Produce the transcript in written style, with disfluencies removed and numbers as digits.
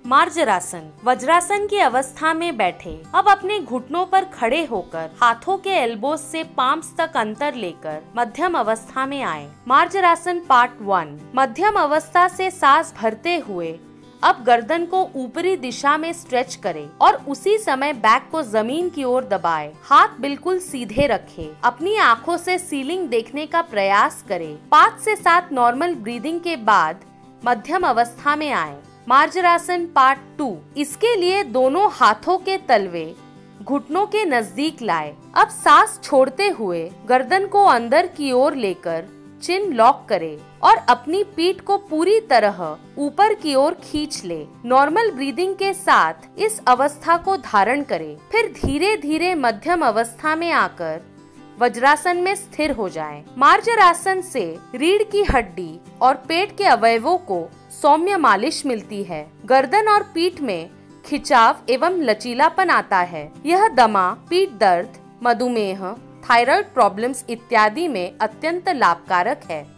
मार्जरासन, वज्रासन की अवस्था में बैठे। अब अपने घुटनों पर खड़े होकर हाथों के एल्बोज से पाम्स तक अंतर लेकर मध्यम अवस्था में आए। मार्जरासन पार्ट 1। मध्यम अवस्था से सांस भरते हुए अब गर्दन को ऊपरी दिशा में स्ट्रेच करें और उसी समय बैक को जमीन की ओर दबाएं। हाथ बिल्कुल सीधे रखें। अपनी आंखों से सीलिंग देखने का प्रयास करें। 5 से 7 नॉर्मल ब्रीदिंग के बाद मध्यम अवस्था में आए। मार्जरासन पार्ट 2। इसके लिए दोनों हाथों के तलवे घुटनों के नजदीक लाए। अब सांस छोड़ते हुए गर्दन को अंदर की ओर लेकर चिन लॉक करें और अपनी पीठ को पूरी तरह ऊपर की ओर खींच ले। नॉर्मल ब्रीदिंग के साथ इस अवस्था को धारण करें। फिर धीरे धीरे मध्यम अवस्था में आकर वज्रासन में स्थिर हो जाएं। मार्जरासन से रीढ़ की हड्डी और पेट के अवयवों को सौम्य मालिश मिलती है। गर्दन और पीठ में खिंचाव एवं लचीलापन आता है। यह दमा, पीठ दर्द, मधुमेह, थायराइड प्रॉब्लम्स इत्यादि में अत्यंत लाभकारक है।